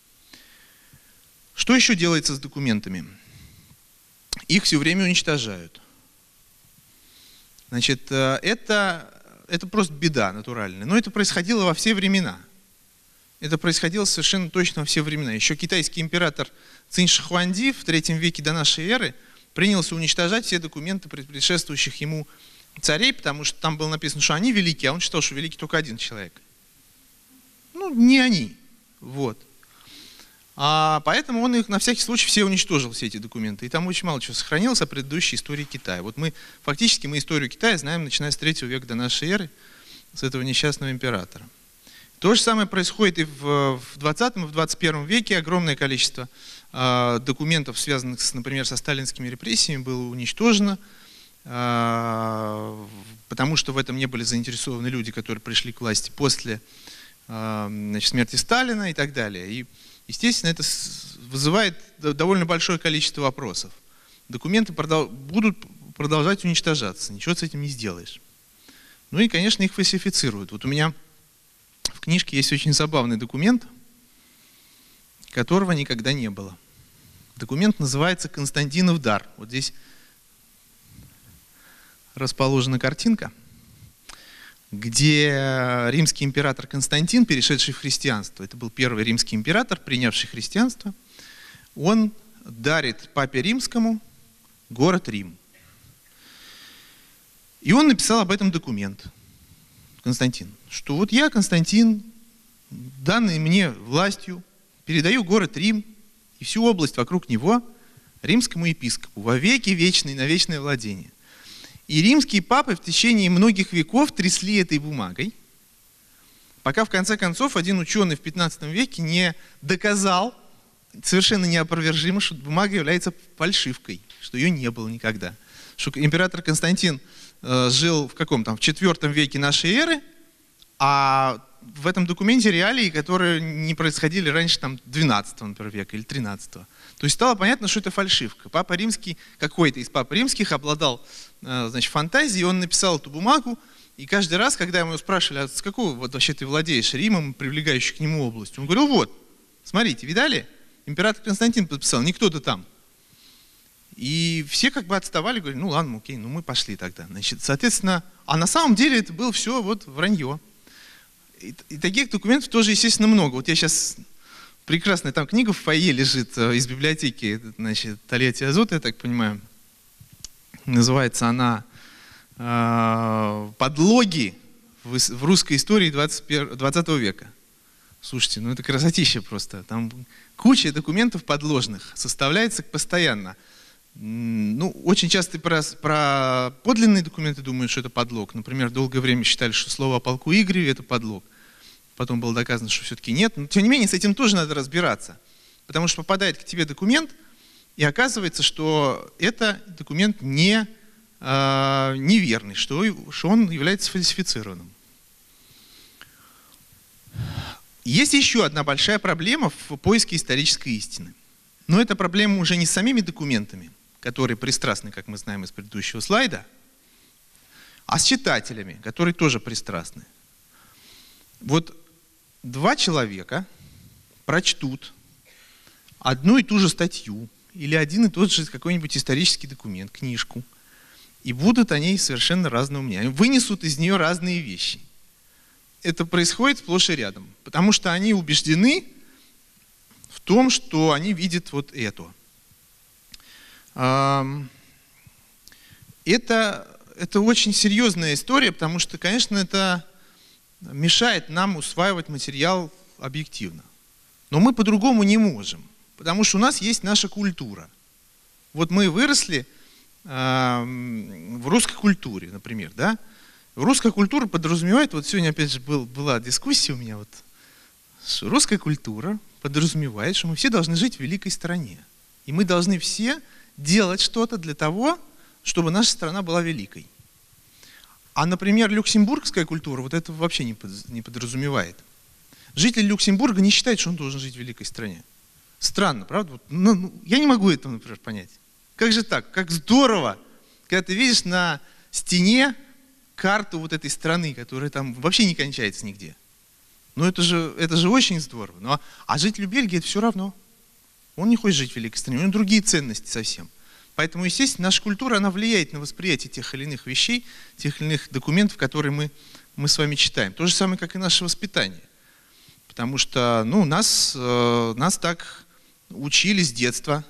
Что еще делается с документами? Их все время уничтожают. Значит, это просто беда натуральная. Но это происходило во все времена. Это происходило совершенно точно во все времена. Еще китайский император Цинь Шихуанди в III веке до нашей эры принялся уничтожать все документы предшествующих ему царей, потому что там было написано, что они велики, а он считал, что великий только один человек. Ну, не они. Вот. Поэтому он их на всякий случай все уничтожил, все эти документы. И там очень мало чего сохранилось о предыдущей истории Китая. Вот фактически мы историю Китая знаем, начиная с III века до нашей эры, с этого несчастного императора. То же самое происходит и в 20 и в 21 веке. Огромное количество документов, связанных, например, со сталинскими репрессиями, было уничтожено, потому что в этом не были заинтересованы люди, которые пришли к власти после смерти Сталина и так далее. И, естественно, это вызывает довольно большое количество вопросов. Документы будут продолжать уничтожаться, ничего с этим не сделаешь. Ну и, конечно, их фальсифицируют. Вот у меня в книжке есть очень забавный документ, которого никогда не было. Документ называется «Константинов дар». Вот здесь расположена картинка, где римский император Константин, перешедший в христианство, это был первый римский император, принявший христианство, он дарит папе римскому город Рим. И он написал об этом документ, Константин, что вот я, Константин, данный мне властью, передаю город Рим и всю область вокруг него римскому епископу во веки вечные, на вечное владение. И римские папы в течение многих веков трясли этой бумагой, пока в конце концов один ученый в 15 веке не доказал, совершенно неопровержимо, что бумага является фальшивкой, что ее не было никогда. Что император Константин жил в каком-то, в IV веке нашей эры, а в этом документе реалии, которые не происходили раньше там, 12 например, века или 13. То есть стало понятно, что это фальшивка. Папа Римский, какой-то из пап римских обладал фантазией, он написал эту бумагу, и каждый раз, когда ему спрашивали, а с какого вот, вообще ты владеешь Римом, привлекающей к нему областью, он говорил, вот, смотрите, видали? Император Константин подписал, не кто-то там. И все как бы отставали, говорили, ну ладно, окей, ну мы пошли тогда. Значит, соответственно, а на самом деле это было все вот вранье. И таких документов тоже, естественно, много. Вот я сейчас, прекрасная там книга в фойе лежит из библиотеки, значит, Тольятти Азот, я так понимаю. Называется она «Подлоги в русской истории 20 века». Слушайте, ну это красотища просто. Там куча документов подложных составляется постоянно. Ну, очень часто про подлинные документы думают, что это подлог. Например, долгое время считали, что слово о полку Игореве – это подлог. Потом было доказано, что все-таки нет. Но, тем не менее, с этим тоже надо разбираться. Потому что попадает к тебе документ, и оказывается, что это документ неверный, что он является фальсифицированным. Есть еще одна большая проблема в поиске исторической истины. Но эта проблема уже не с самими документами, которые пристрастны, как мы знаем из предыдущего слайда, а с читателями, которые тоже пристрастны. Вот два человека прочтут одну и ту же статью или один и тот же какой-нибудь исторический документ, книжку, и будут о ней совершенно разного мнения. Вынесут из нее разные вещи. Это происходит сплошь и рядом, потому что они убеждены в том, что они видят вот это. Это очень серьезная история, потому что, конечно, это мешает нам усваивать материал объективно. Но мы по-другому не можем, потому что у нас есть наша культура. Вот мы выросли в русской культуре, например, да? Русская культура подразумевает, вот сегодня опять же была дискуссия у меня, вот, что русская культура подразумевает, что мы все должны жить в великой стране. И мы должны все делать что-то для того, чтобы наша страна была великой. А, например, люксембургская культура вот это вообще не подразумевает. Житель Люксембурга не считает, что он должен жить в великой стране. Странно, правда? Вот, я не могу этого, например, понять. Как же так? Как здорово, когда ты видишь на стене карту вот этой страны, которая там вообще не кончается нигде. Ну это же очень здорово. А жителю Бельгии это все равно. Он не хочет жить в великой стране, у него другие ценности совсем. Поэтому, естественно, наша культура, она влияет на восприятие тех или иных вещей, тех или иных документов, которые мы с вами читаем. То же самое, как и наше воспитание. Потому что нас так учили с детства,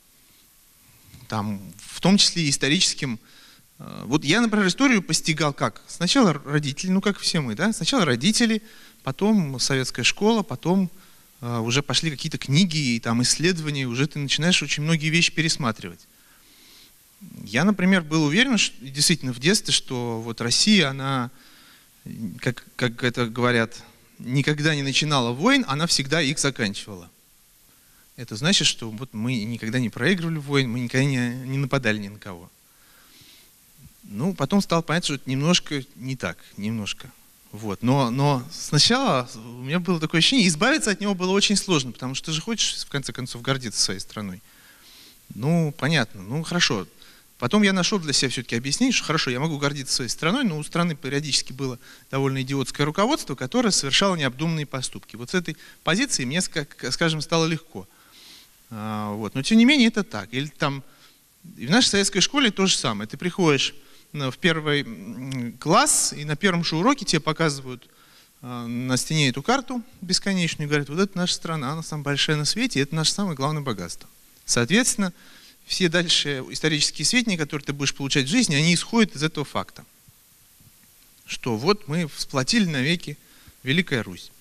там, в том числе и историческим. Вот я, например, историю постигал как? Сначала родители, как все мы, да? Сначала родители, потом советская школа, потом уже пошли какие-то книги и там исследования, уже ты начинаешь очень многие вещи пересматривать. Я, например, был уверен, что, действительно, в детстве, что вот Россия, она, как это говорят, никогда не начинала войн, она всегда их заканчивала. Это значит, что вот мы никогда не проигрывали войн, мы никогда не нападали ни на кого. Ну, потом стало понятно, что это немножко не так, немножко. Вот. Но сначала у меня было такое ощущение, избавиться от него было очень сложно, потому что ты же хочешь, в конце концов, гордиться своей страной. Ну, понятно, ну, хорошо. Потом я нашел для себя все-таки объяснение, что хорошо, я могу гордиться своей страной, но у страны периодически было довольно идиотское руководство, которое совершало необдуманные поступки. Вот с этой позиции мне, скажем, стало легко. Вот. Но тем не менее это так. Или там, и в нашей советской школе то же самое. Ты приходишь в первый класс, и на первом же уроке тебе показывают на стене эту карту бесконечную и говорят, вот это наша страна, она самая большая на свете, и это наше самое главное богатство. Соответственно, все дальше исторические сведения, которые ты будешь получать в жизни, они исходят из этого факта, что вот мы сплотили навеки Великая Русь.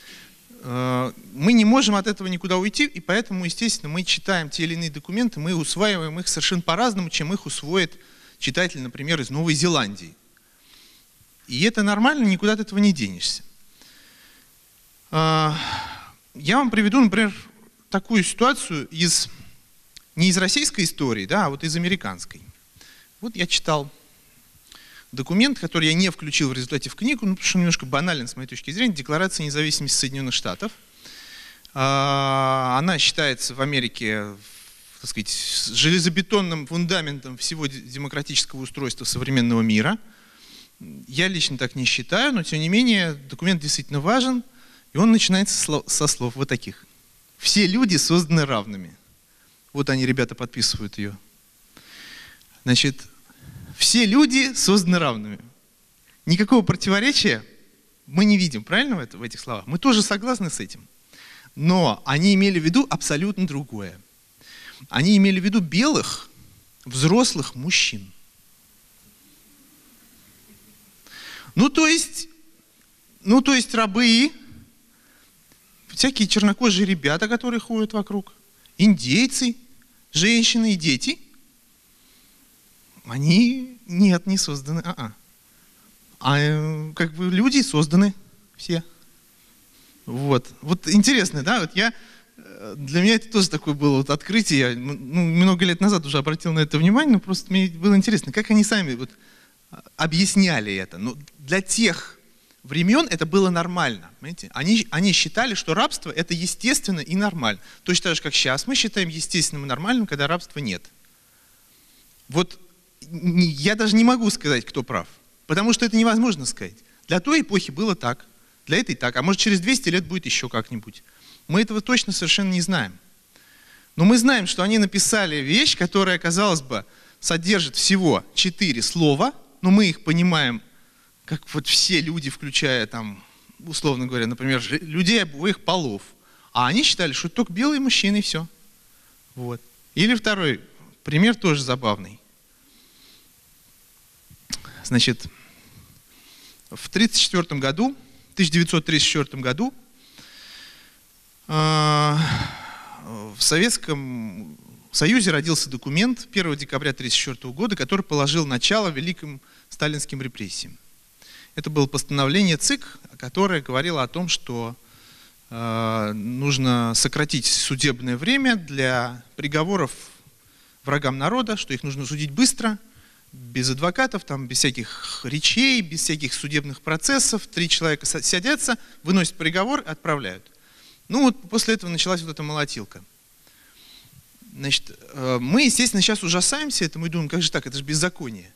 Мы не можем от этого никуда уйти, и поэтому, естественно, мы читаем те или иные документы, мы усваиваем их совершенно по-разному, чем их усвоит читатель, например, из Новой Зеландии. И это нормально, никуда от этого не денешься. Я вам приведу, например, такую ситуацию не из российской истории, да, а вот из американской. Вот я читал документ, который я не включил в результате в книгу, потому что он немножко банален с моей точки зрения, Декларация независимости Соединенных Штатов. Она считается в Америке, так сказать, железобетонным фундаментом всего демократического устройства современного мира. Я лично так не считаю, но тем не менее документ действительно важен, и он начинается со слов вот таких. Все люди созданы равными. Вот они, ребята, подписывают ее. Значит, все люди созданы равными. Никакого противоречия мы не видим, правильно в этих словах? Мы тоже согласны с этим. Но они имели в виду абсолютно другое. Они имели в виду белых, взрослых мужчин. Ну, то есть рабы, всякие чернокожие ребята, которые ходят вокруг, индейцы, женщины и дети, они, нет, не созданы. Как бы люди созданы все. Вот интересно, да, для меня это тоже такое было открытие. Я много лет назад уже обратил на это внимание, но просто мне было интересно, как они сами объясняли это. Но для тех времен это было нормально. Понимаете? Они считали, что рабство это естественно и нормально. Точно так же, как сейчас мы считаем естественным и нормальным, когда рабства нет. Вот я даже не могу сказать, кто прав. Потому что это невозможно сказать. Для той эпохи было так, для этой так, а может через 200 лет будет еще как-нибудь. Мы этого точно совершенно не знаем. Но мы знаем, что они написали вещь, которая, казалось бы, содержит всего 4 слова, но мы их понимаем, как вот все люди, включая там, условно говоря, например, людей обоих полов. А они считали, что это только белые мужчины и все. Вот. Или второй пример тоже забавный. Значит, в 1934 году в Советском Союзе родился документ 1 декабря 1934 года, который положил начало великим сталинским репрессиям. Это было постановление ЦИК, которое говорило о том, что нужно сократить судебное время для приговоров врагам народа, что их нужно судить быстро, без адвокатов, там, без всяких речей, без всяких судебных процессов. 3 человека садятся, выносят приговор, отправляют. Ну вот после этого началась вот эта молотилка. Значит, мы, естественно, сейчас ужасаемся этому и думаем, как же так, это же беззаконие.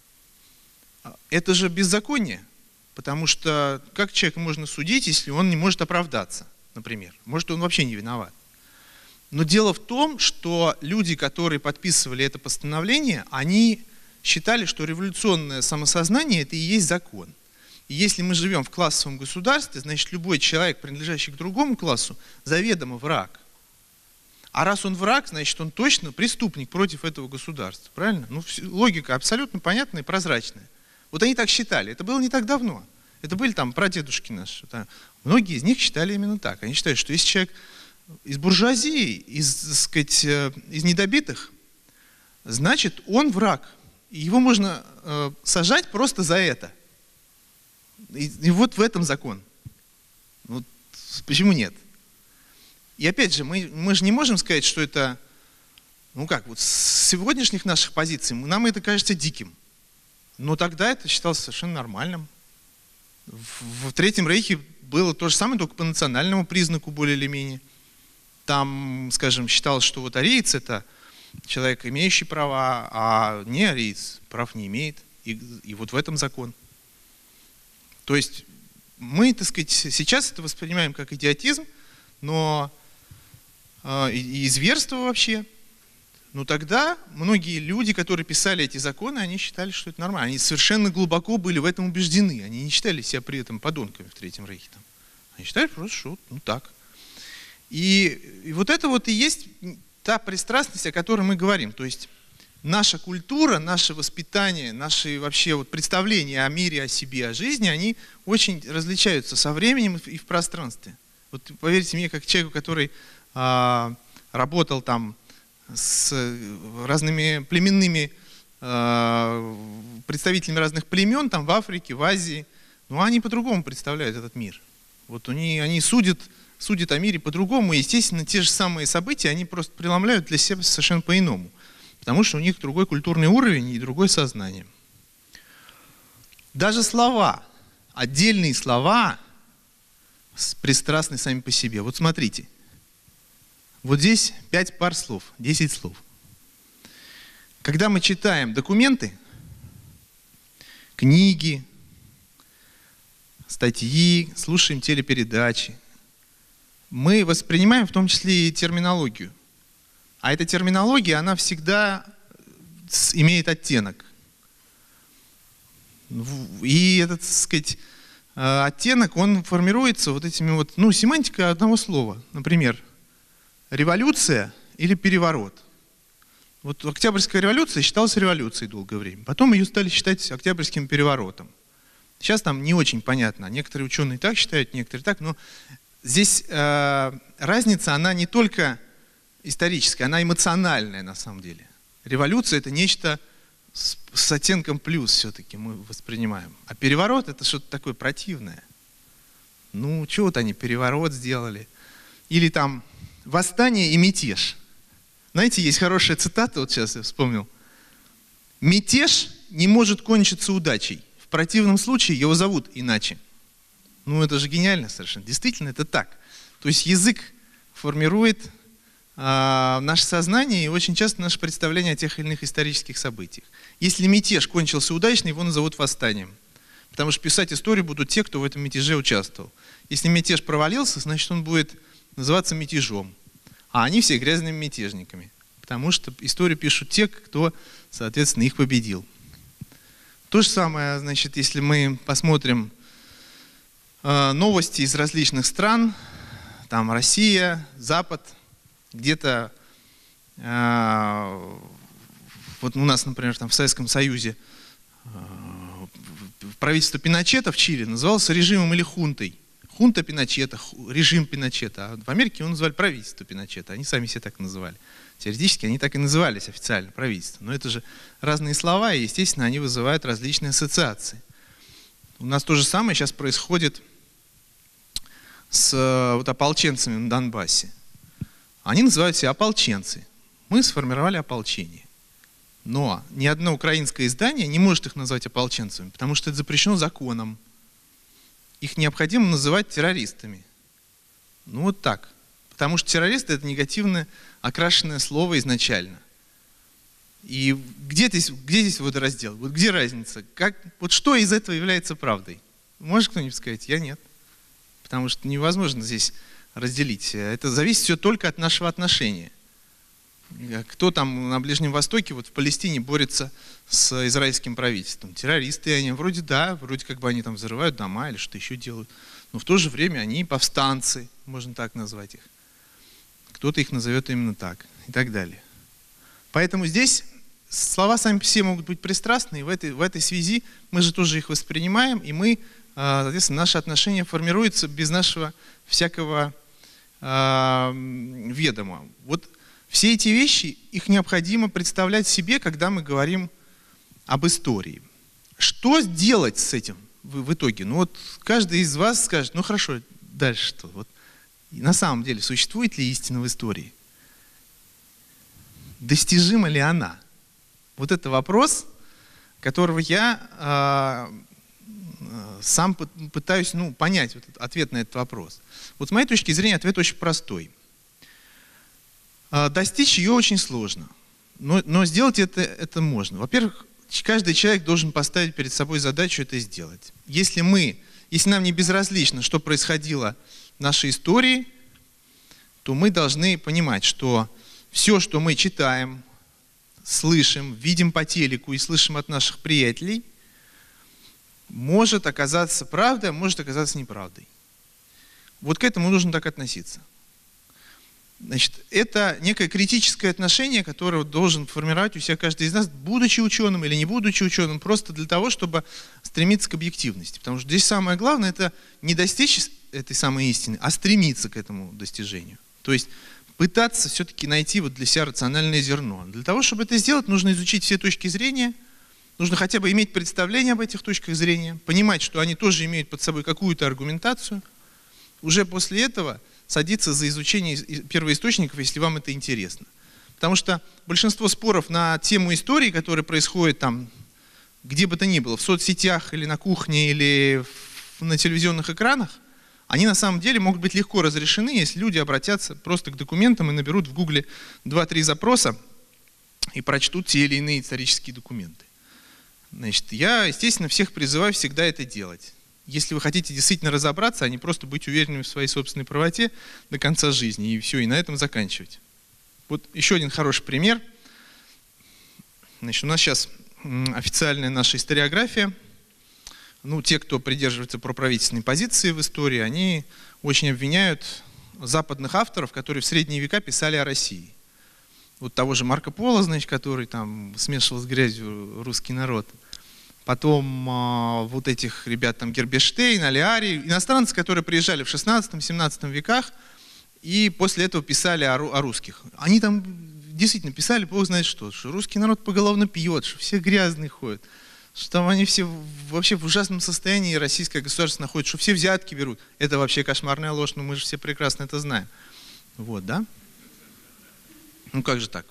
Это же беззаконие, потому что как человека можно судить, если он не может оправдаться, например? Может, он вообще не виноват. Но дело в том, что люди, которые подписывали это постановление, они считали, что революционное самосознание – это и есть закон. И если мы живем в классовом государстве, значит, любой человек, принадлежащий к другому классу, заведомо враг. А раз он враг, значит, он точно преступник против этого государства. Правильно? Ну, логика абсолютно понятная и прозрачная. Вот они так считали. Это было не так давно. Это были там прадедушки наши. Многие из них считали именно так. Они считают, что если человек из буржуазии, так сказать, из недобитых, значит, он враг. И его можно сажать просто за это. И вот в этом закон. Вот почему нет? И опять же, мы же не можем сказать, что это, ну как, вот с сегодняшних наших позиций нам это кажется диким. Но тогда это считалось совершенно нормальным. В Третьем Рейхе было то же самое, только по национальному признаку более или менее. Там, скажем, считалось, что вот ариец – это человек, имеющий права, а не ариец прав не имеет. И вот в этом закон. То есть мы, так сказать, сейчас это воспринимаем как идиотизм, но и зверство вообще. Но тогда многие люди, которые писали эти законы, они считали, что это нормально. Они совершенно глубоко были в этом убеждены. Они не считали себя при этом подонками в Третьем Рейхе. Они считали просто, что ну так. И вот это вот и есть та пристрастность, о которой мы говорим. То есть наша культура, наше воспитание, наши вообще вот представления о мире, о себе, о жизни, они очень различаются со временем и в пространстве. Вот поверьте мне, как человеку, который работал там с разными племенными представителями разных племен, там в Африке, в Азии, но они по-другому представляют этот мир. Вот они судят о мире по-другому, и, естественно, те же самые события они просто преломляют для себя совершенно по-иному, потому что у них другой культурный уровень и другое сознание. Даже слова, отдельные слова пристрастны сами по себе. Вот смотрите, вот здесь 5 пар слов, 10 слов. Когда мы читаем документы, книги, статьи, слушаем телепередачи, мы воспринимаем в том числе и терминологию. А эта терминология, она всегда имеет оттенок. И этот, так сказать, оттенок, он формируется вот этими вот, ну, семантика одного слова. Например, революция или переворот. Вот Октябрьская революция считалась революцией долгое время. Потом ее стали считать Октябрьским переворотом. Сейчас там не очень понятно. Некоторые ученые так считают, некоторые так. Но здесь разница, она не только историческая, она эмоциональная на самом деле. Революция – это нечто с оттенком плюс все-таки мы воспринимаем. А переворот – это что-то такое противное. Ну, что вот они переворот сделали. Или там восстание и мятеж. Знаете, есть хорошая цитата, вот сейчас я вспомнил. Мятеж не может кончиться удачей. В противном случае его зовут иначе. Ну, это же гениально совершенно. Действительно, это так. То есть язык формирует наше сознание и очень часто наше представление о тех или иных исторических событиях. Если мятеж кончился удачно, его назовут восстанием. Потому что писать историю будут те, кто в этом мятеже участвовал. Если мятеж провалился, значит он будет называться мятежом. А они все грязными мятежниками. Потому что историю пишут те, кто, соответственно, их победил. То же самое, значит, если мы посмотрим новости из различных стран, там Россия, Запад, где-то, вот у нас, например, там в Советском Союзе правительство Пиночета в Чили называлось режимом или хунтой. хунта Пиночета, режим Пиночета. А в Америке его называли правительство Пиночета. Они сами себя так называли. Теоретически они так и назывались официально, правительство. Но это же разные слова, и, естественно, они вызывают различные ассоциации. У нас то же самое сейчас происходит с вот ополченцами на Донбассе. Они называют себя ополченцы. Мы сформировали ополчение. Но ни одно украинское издание не может их назвать ополченцами, потому что это запрещено законом. Их необходимо называть террористами. Ну вот так. Потому что террористы — это негативно окрашенное слово изначально. И где здесь водораздел? Вот где разница? Вот что из этого является правдой? Может кто-нибудь сказать? Я нет. Потому что невозможно здесь разделить. Это зависит все только от нашего отношения. Кто там на Ближнем Востоке, вот в Палестине борется с израильским правительством? Террористы они, вроде да, вроде как бы они там взрывают дома или что еще делают. Но в то же время они повстанцы, можно так назвать их. Кто-то их назовет именно так и так далее. Поэтому здесь слова сами по себе могут быть пристрастны, и в этой связи мы же тоже их воспринимаем, и мы, соответственно, наши отношения формируются без нашего всякого ведома. Вот все эти вещи, их необходимо представлять себе, когда мы говорим об истории. Что сделать с этим в итоге? Ну вот каждый из вас скажет, ну хорошо, дальше что? Вот на самом деле существует ли истина в истории? Достижима ли она? Вот это вопрос, которого я сам пытаюсь понять вот ответ на этот вопрос. Вот с моей точки зрения ответ очень простой. Достичь ее очень сложно, но сделать это можно. Во-первых, каждый человек должен поставить перед собой задачу это сделать. Если нам не безразлично, что происходило в нашей истории, то мы должны понимать, что все, что мы читаем, слышим, видим по телеку и слышим от наших приятелей, может оказаться правдой, а может оказаться неправдой. Вот к этому нужно так относиться. Значит, это некое критическое отношение, которое должен формировать у себя каждый из нас, будучи ученым или не будучи ученым, просто для того, чтобы стремиться к объективности. Потому что здесь самое главное — это не достичь этой самой истины, а стремиться к этому достижению. То есть пытаться все-таки найти вот для себя рациональное зерно. Для того, чтобы это сделать, нужно изучить все точки зрения, нужно хотя бы иметь представление об этих точках зрения, понимать, что они тоже имеют под собой какую-то аргументацию. Уже после этого садиться за изучение первоисточников, если вам это интересно. Потому что большинство споров на тему истории, которые происходят там, где бы то ни было, в соцсетях или на кухне, или на телевизионных экранах, они на самом деле могут быть легко разрешены, если люди обратятся просто к документам и наберут в Гугле 2-3 запроса и прочтут те или иные исторические документы. Значит, я, естественно, всех призываю всегда это делать. Если вы хотите действительно разобраться, а не просто быть уверенными в своей собственной правоте до конца жизни, и все, и на этом заканчивать. Вот еще один хороший пример. Значит, у нас сейчас официальная наша историография. Те, кто придерживается проправительственной позиции в истории, они очень обвиняют западных авторов, которые в средние века писали о России. Вот того же Марко Поло, значит, который там смешивал с грязью русский народ. Потом вот этих ребят, там Герберштейн, Алиари, иностранцы, которые приезжали в 16-17 веках и после этого писали о русских. Они там действительно писали, бог знает что русский народ поголовно пьет, что все грязные ходят, что там они все вообще в ужасном состоянии, российское государство находится, что все взятки берут. Это вообще кошмарная ложь, но мы же все прекрасно это знаем. Вот, да? Ну как же так?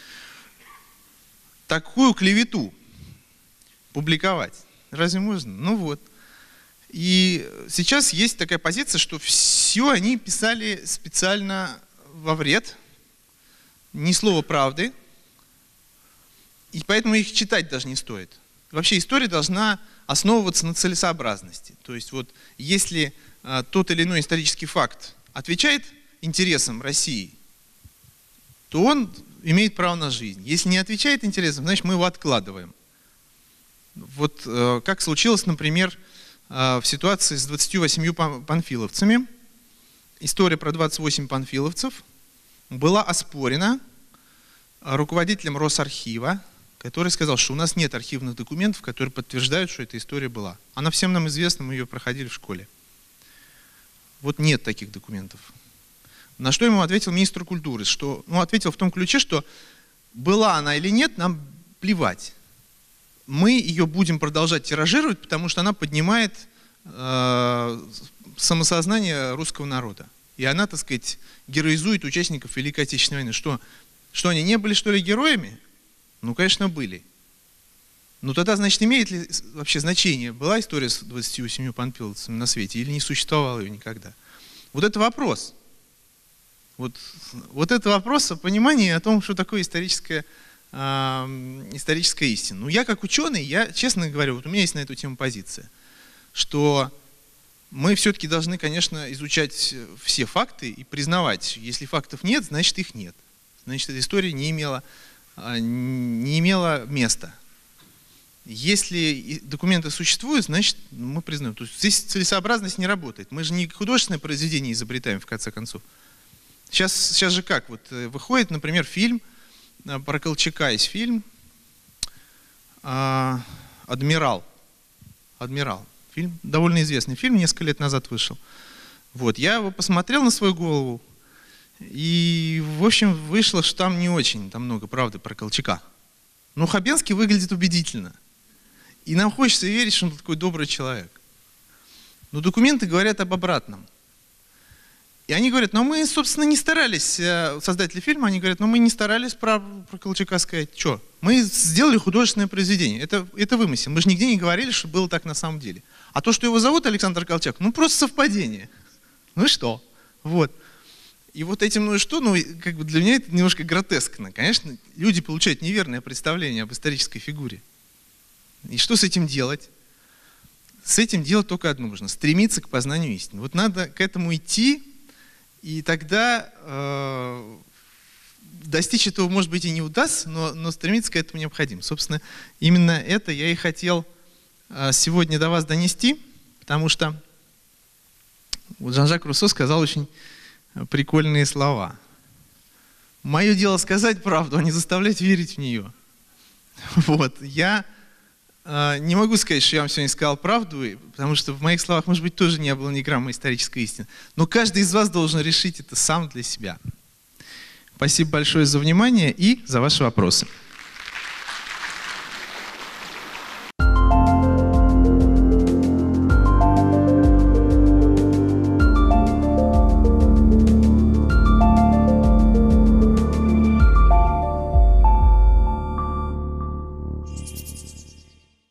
Такую клевету публиковать. Разве можно? Ну вот. И сейчас есть такая позиция, что все они писали специально во вред, ни слова правды, и поэтому их читать даже не стоит. Вообще история должна основываться на целесообразности. То есть вот если тот или иной исторический факт отвечает интересам России, то он имеет право на жизнь. Если не отвечает интересам, значит мы его откладываем. Вот как случилось, например, в ситуации с 28 панфиловцами. История про 28 панфиловцев была оспорена руководителем Росархива, который сказал, что у нас нет архивных документов, которые подтверждают, что эта история была. Она всем нам известна, мы ее проходили в школе. Вот нет таких документов. На что ему ответил министр культуры, что, ответил в том ключе, что была она или нет, нам плевать. Мы ее будем продолжать тиражировать, потому что она поднимает самосознание русского народа. И она, так сказать, героизует участников Великой Отечественной войны. Что они не были, что ли, героями? Ну, конечно, были. Ну, тогда, значит, имеет ли вообще значение, была история с 27 панфиловцами на свете или не существовало ее никогда? Вот это вопрос. Вот это вопрос о понимании о том, что такое историческая истина. Ну, я как ученый, я, честно говорю, вот у меня есть на эту тему позиция, что мы все-таки должны, конечно, изучать все факты и признавать, если фактов нет, значит их нет. Значит, эта история не имела места. Если документы существуют, значит, мы признаем. То есть здесь целесообразность не работает. Мы же не художественное произведение изобретаем, в конце концов. Сейчас же как? Вот выходит, например, фильм, про Колчака есть фильм «Адмирал». Фильм, довольно известный фильм, несколько лет назад вышел. Вот, я его посмотрел на свою голову, и, в общем, вышло, что там не очень, там много правды про Колчака. Но Хабенский выглядит убедительно. И нам хочется верить, что он такой добрый человек. Но документы говорят об обратном. И они говорят, но мы, собственно, не старались, создатели фильма, они говорят, но мы не старались про Колчака сказать. Что? Мы сделали художественное произведение. Это вымысел. Мы же нигде не говорили, что было так на самом деле. А то, что его зовут Александр Колчак, ну просто совпадение. Ну и что? Вот. И вот этим, ну и что, как бы для меня это немножко гротескно. Конечно, люди получают неверное представление об исторической фигуре. И что с этим делать? С этим делать только одно нужно – стремиться к познанию истины. Вот надо к этому идти, и тогда достичь этого, может быть, и не удастся, но стремиться к этому необходимо. Собственно, именно это я и хотел сегодня до вас донести, потому что вот Жан-Жак Руссо сказал очень прикольные слова. Мое дело сказать правду, а не заставлять верить в нее. Вот. Я не могу сказать, что я вам сегодня сказал правду, потому что в моих словах, может быть, тоже не было ни грамма исторической истины. Но каждый из вас должен решить это сам для себя. Спасибо большое за внимание и за ваши вопросы.